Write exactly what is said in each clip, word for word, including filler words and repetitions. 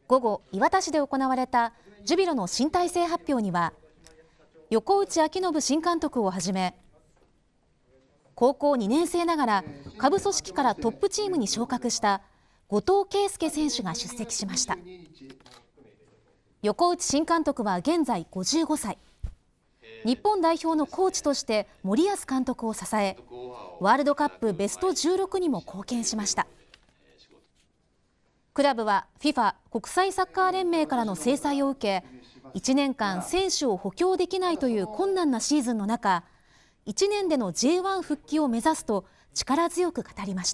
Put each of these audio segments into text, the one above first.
午後、磐田市で行われたジュビロの新体制発表には、横内彰信新監督をはじめ、高校にねん生ながら下部組織からトップチームに昇格した後藤圭介選手が出席しました。横内新監督は現在ごじゅうごさい。日本代表のコーチとして森保監督を支え、ワールドカップベストじゅうろくにも貢献しました。クラブは フィファ 国際サッカー連盟からの制裁を受け、いちねんかん選手を補強できないという困難なシーズンの中、いちねんでの ジェイワン 復帰を目指すと力強く語りました。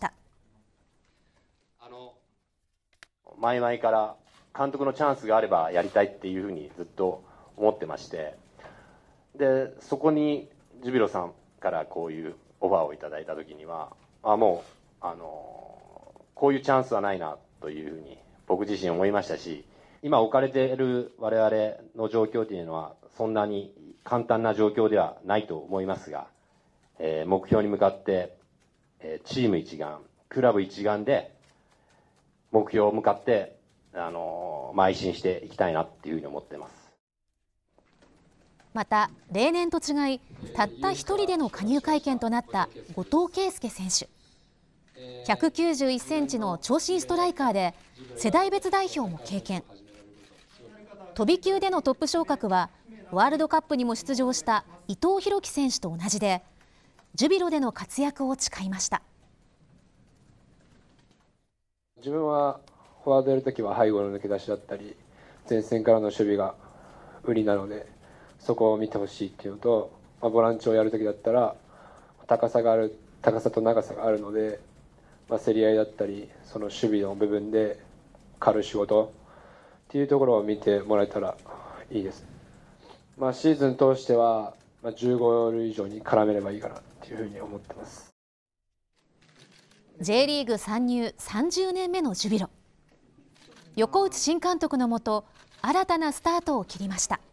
前々から監督のチャンスがあればやりたいっていうふうにずっと思ってまして、でそこにジュビロさんからこういうオファーをいただいた時には、あもうあのこういうチャンスはないなというふうに僕自身思いましたし、今置かれている我々の状況というのはそんなに簡単な状況ではないと思いますが、えー、目標に向かって、えー、チーム一丸、クラブ一丸で目標を向かって、あのー、邁進していきたいなっていうふうに思っています。 また例年と違い、たった一人での加入会見となった後藤圭介選手。ひゃくきゅうじゅういちセンチの長身ストライカーで世代別代表も経験。飛び級でのトップ昇格はワールドカップにも出場した伊藤洋輝選手と同じで、ジュビロでの活躍を誓いました。 自分はフォワードやるときは背後の抜け出しだったり前線からの守備が売りなので、そこを見てほしいっていうのと、まあ、ボランチをやるときだったら高さがある高さと長さがあるので、まあ、競り合いだったりその守備の部分で狩る仕事っていうところを見てもらえたらいいです。まあ、シーズン通してはじゅうゴール以上に絡めればいいかなっていうふうに思ってます。 J リーグ参入さんじゅうねんめのジュビロ。横内新監督のもと新たなスタートを切りました。